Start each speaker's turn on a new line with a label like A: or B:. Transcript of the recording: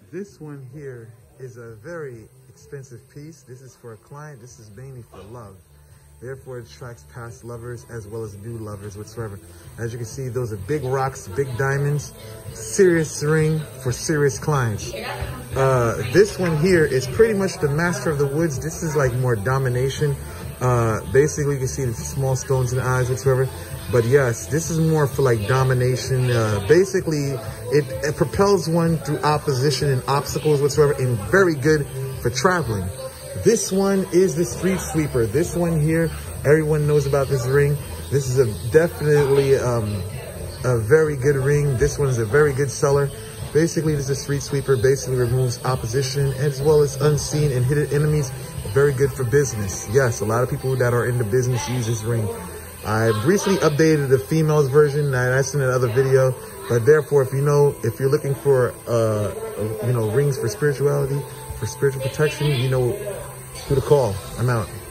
A: This one here is a very expensive piece. This is for a client. This is mainly for love. Therefore, it attracts past lovers as well as new lovers whatsoever. As you can see, those are big rocks, big diamonds, serious ring for serious clients. This one here is pretty much the master of the woods. This is like more domination. Basically, you can see the small stones in the eyes whatsoever. But yes, this is more for like domination. Basically, it propels one through opposition and obstacles whatsoever, and very good for traveling. This one is the street sweeper. This one here, everyone knows about this ring. This is definitely a very good ring. This one is a very good seller. Basically, this is a street sweeper. Basically removes opposition as well as unseen and hidden enemies. Very good for business. Yes, a lot of people that are in the business use this ring. I recently updated the females version. That's in another video. But therefore, if you're looking for rings for spirituality, for spiritual protection, you know who to call. I'm out.